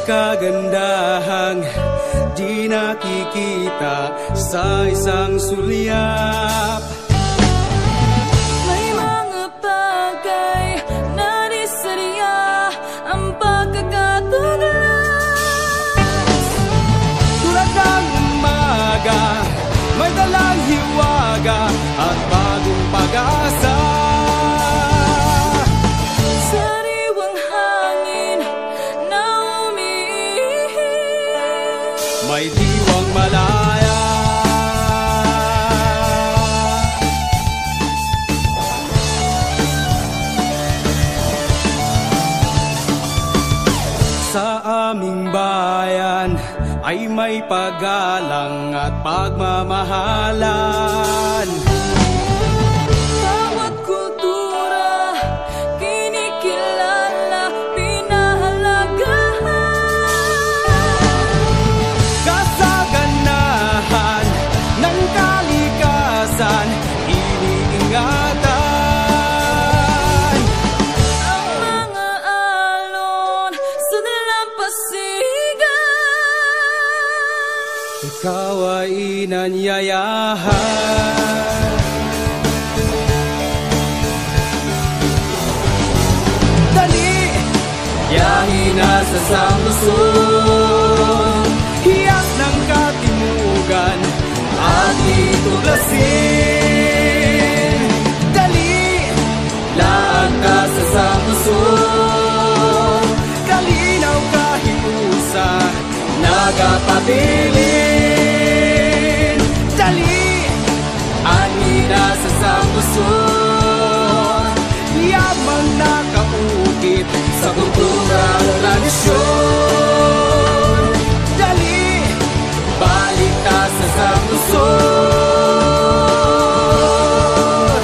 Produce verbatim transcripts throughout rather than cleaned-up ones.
kagandahang di nakikita sa isang sulyap. May mga bagay na di sadya ang pagkakatuglas. Tulad ng umaga, may dalang hiwaga at bagong pag-asa. Sariwang hangin na umiihip, May diwang malaya. Sa aming bayan ay may paggalang at pagmamahalan. bawat kultura kinikilala, pinahalagahan. Kasaganahan ng kalikasan, iniingatan. Ang mga alon sa dalampasigan, Ikaw ay inanyayahan. Dali, biyahe na sa Sambuson, hiyas ng katimugan at ituklasin. Dali, laag ka sa Sambuson, kalinaw kahiusa, nagapabilin. Dali, ani na sa Sambuson, yaman nakaukit sa kultura at tradisyon. Dali, balik ta sa Sambuson.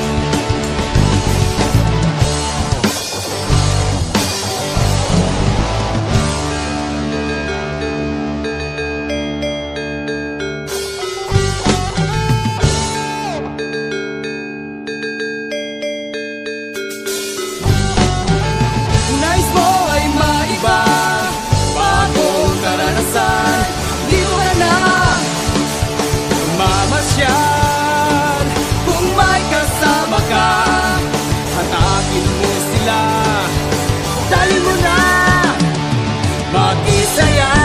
Nais mo ay maiba, bagong karanasan, dito ka na mamasyal. Kung may kasama ka, hatakin mo sila, dali mo na mag-isaya.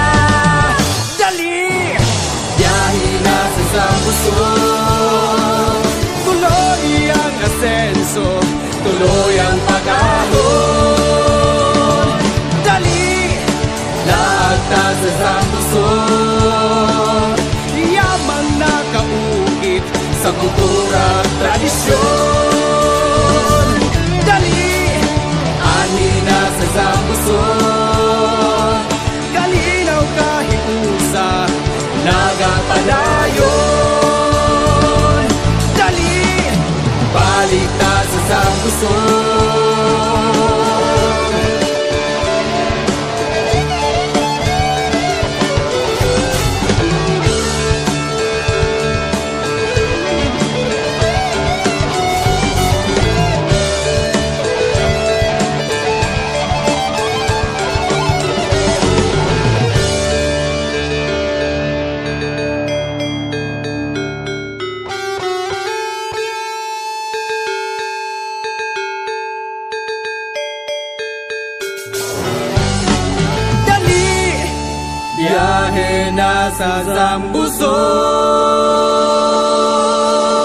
Dali, biyahe na sa Sambuson, tuloy ang asenso, tuloy ang pag-ahon. Dali, lahat na sa Sambuson, yamang nakaukit sa kultura at tradisyon. Dali, ani na sa Sambuson, kalinaw kahiusa, nagapadayon. Dali, balik ta sa Sambuson. Biyahe na sa Sambuson.